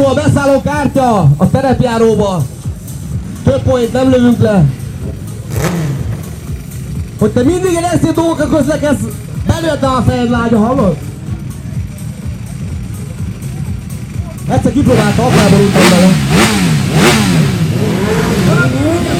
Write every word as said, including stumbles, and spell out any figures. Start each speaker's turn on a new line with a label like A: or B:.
A: a beszálló kártya a terepjáróba. Több point nem lövünk le. Hogy te mindig egy eszét dolgokkal közlekedsz, belőtte a fejed, lágya, hallod? Egyszer kipróbálta, akárban úgy van vele.